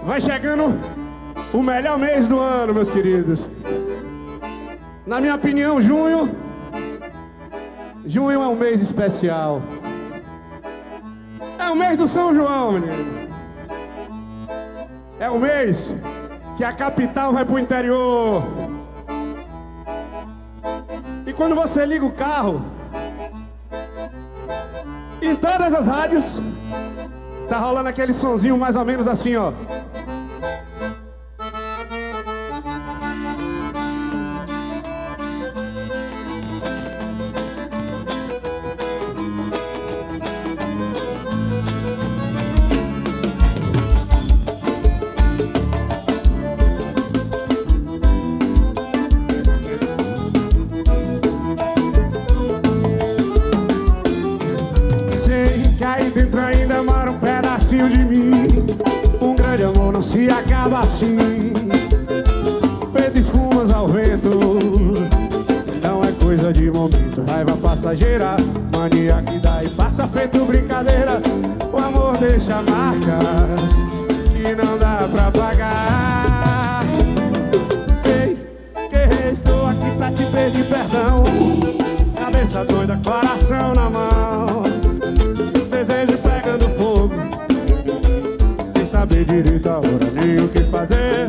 Vai chegando o melhor mês do ano, meus queridos. Na minha opinião, junho é um mês especial. É o mês do São João, menino. É o mês que a capital vai pro interior. E quando você liga o carro, em todas as rádios tá rolando aquele sonzinho mais ou menos assim, ó. Dentro ainda mora um pedacinho de mim. Um grande amor não se acaba assim, feito espumas ao vento. Não é coisa de momento, raiva passageira, mania que dá e passa feito brincadeira. O amor deixa marcas que não dá pra pagar. Sei que estou aqui pra te pedir perdão, cabeça doida, coração na mão, desejo pegando fogo, sem saber direito a hora nem o que fazer.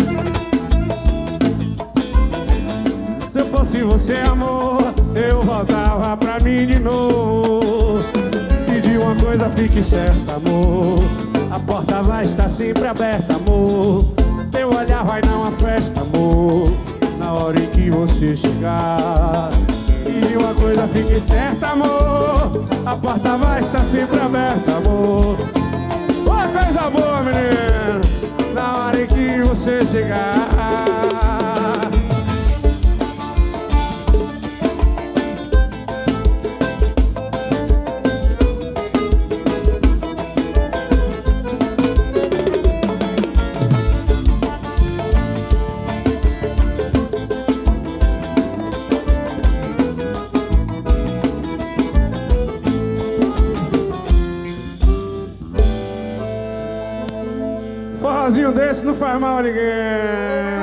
Se eu fosse você, amor, eu voltava pra mim de novo. Pedi uma coisa, fique certa, amor, a porta vai estar sempre aberta, amor. Teu olhar vai dar uma festa, amor, na hora em que você chegar. E uma coisa fique certa, amor, a porta vai estar sempre aberta, amor. Ô, coisa boa, menino, na hora em que você chegar. Forrozinho desse não faz mal a ninguém.